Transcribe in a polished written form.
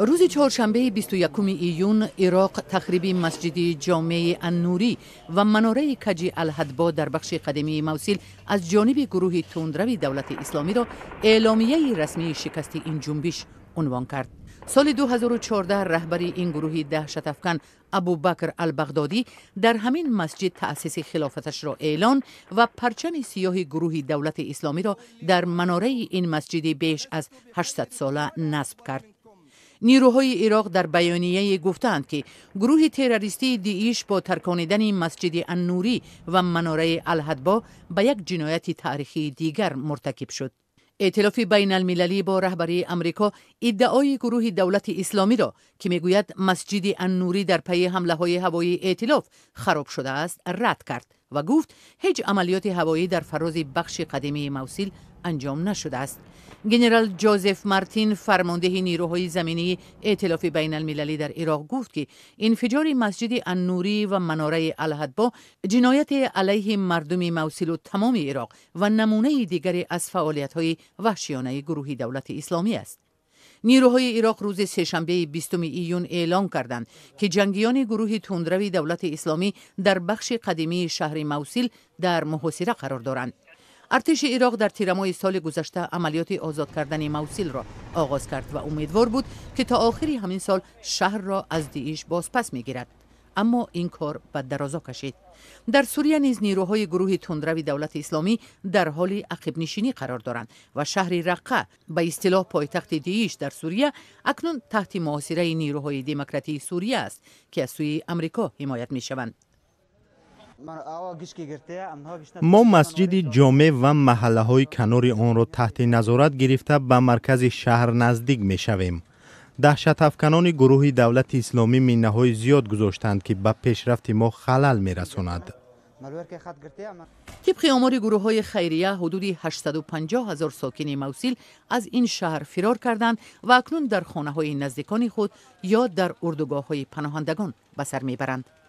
روز چهارشنبه 21 ایون عراق تخریب مسجد ҷомеи ан-Нурӣ و مناره کاجی Al-Ҳадбо در بخش قدیمی موصل از جانب گروه تندروی دولت اسلامی را اعلامیه رسمی شکست این ҷунбиш عنوان کرد. سال 2014 رهبری این گروه даҳшатафкан ابوبکر البغدادی در همین مسجد تأسیس خلافتش را اعلان و پرچم سیاه گروه دولت اسلامی را در مناره این مسجد بیش از 800 ساله نصب کرد. نیروهای عراق در بیانیه گفتند که گروه تروریستی داعش با ترکاندن مسجد ан-Нурӣ و مناره ال-Ҳадбо به یک جنایت تاریخی دیگر مرتکب شد. ائتلاف بین المللی با رهبری امریکا ادعای گروه دولت اسلامی را که میگوید مسجد ан-Нурӣ در پی حمله های هوایی ائتلاف خراب شده است رد کرد و گفت هیچ عملیات هوایی در فراز بخش قدیمی موصل انجام نشده است. گنرال جوزف مارتین فرمانده نیروهای زمینی ائتلاف بین المللی در عراق گفت که انفجار مسجد ан-Нурӣ و مناره ال-Ҳадбо جنایت علیه مردم موصل و تمام عراق و نمونه دیگری از فعالیت‌های وحشیانه گروه دولت اسلامی است. نیروهای عراق روز سه‌شنبه 20 ایون اعلام کردند که جنگیان گروه تندروی دولت اسلامی در بخش قدیمی شهر موصل در محاصره قرار دارند. ارتش عراق در تیرماه سال گذشته عملیات آزاد کردن موصل را آغاز کرد و امیدوار بود که تا آخر همین سال شهر را از داعش بازپس میگیرد، اما این کار به درازا کشید. در سوریه نیز نیروهای گروه تندروی دولت اسلامی در حال عقب نشینی قرار دارند و شهر رقه به اصطلاح پایتخت داعش در سوریه اکنون تحت محاصره نیروهای دموکراتی سوریه است که از سوی آمریکا حمایت میشوند. ما مسجد ҷомеъ و محله های کنار آن را تحت نظارت گرفته به مرکز شهر نزدیک می شویم. даҳшатафканони گروه دولت اسلامی مینه‌های زیاد گذاشتند که به پیشرفت ما خلل می رساند. طبق آمار گروه های خیریه حدود 850,000 ساکن موصل از این شهر فرار کردند و اکنون در خانه های نزدیکان خود یا در اردوگاه های پناهندگان به سر می برند.